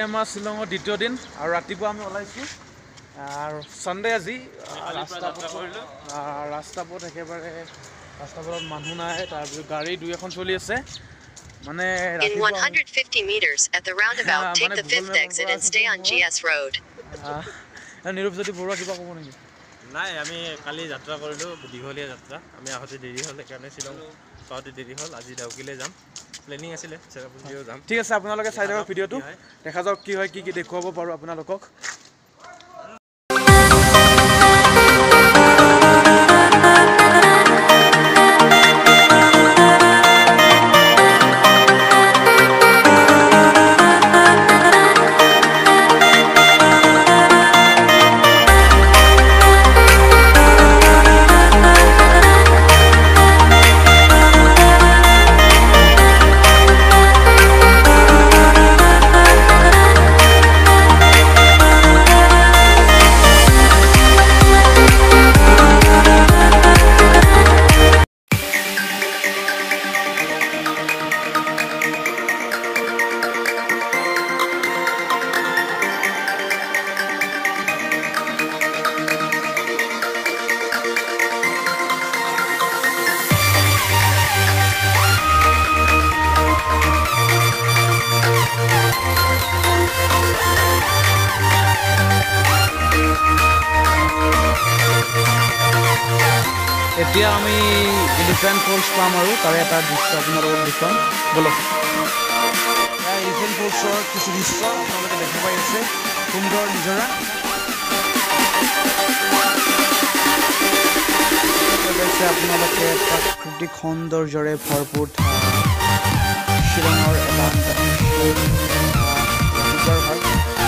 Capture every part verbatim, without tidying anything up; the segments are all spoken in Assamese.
আমাৰ শ্বিলঙৰ দ্বিতীয় দিন আৰু ৰাতিপুৱা আমি ওলাইছোঁ আৰু সানডে আজি ৰাস্তা কৰিলোঁ ৰাস্তা পথ একেবাৰে ৰাস্তা পথত মানুহ নাই তাৰপিছত গাড়ী দুই এখন চলি আছে মানে In one hundred fifty meters at the roundabout take the fifth exit and stay on G S road. নিৰূপজ্যোতি Barua কিবা ক'ব নেকি নাই আমি কালি যাত্ৰা কৰিলোঁ দীঘলীয়া যাত্ৰা আমি আহোঁতে দেৰি হ'ল সেইকাৰণে শ্বিলং পাওঁতে দেৰি হ'ল আজি ডাউকিলৈ যাম প্লেনিং আছিলে চেৰাপুঞ্জীও যাম ঠিক আছে আপোনালোকে চাই থাকক ভিডিঅ'টো দেখা যাওক কি হয় কি কি দেখুৱাব পাৰোঁ আপোনালোকক এতিয়া আমি এলিফেণ্ট ফলছ পাম আৰু তাৰে এটা দৃশ্য আপোনালোকক দেখুৱাম বলক এলিফেণ্ট ফলছৰ কিছু দৃশ্য আপোনালোকে দেখা পাই আছে সুন্দৰ নিজৰা আপোনালোকে প্ৰাকৃতিক সৌন্দৰ্যৰে ভৰপূৰ শ্বিলঙৰ এটা সুন্দৰ হয়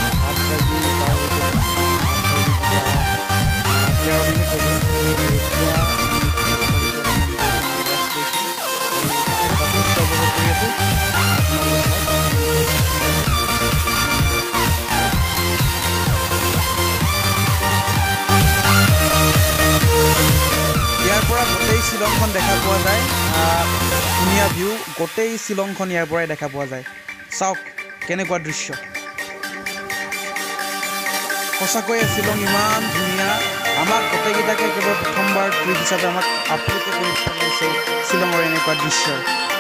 ইয়াৰ পৰা গোটেই শ্বিলংখন দেখা পোৱা যায় ধুনীয়া ভিউ গোটেই শ্বিলংখন ইয়াৰ পৰাই দেখা পোৱা যায় চাওক কেনেকুৱা দৃশ্য সঁচাকৈয়ে শ্বিলং ইমান ধুনীয়া আমাক গোটেইকেইটাকে কেৱল প্ৰথমবাৰ ট্ৰিপ হিচাপে আমাক আপ্লুত কৰি পেলাইছে শ্বিলঙৰ এনেকুৱা দৃশ্য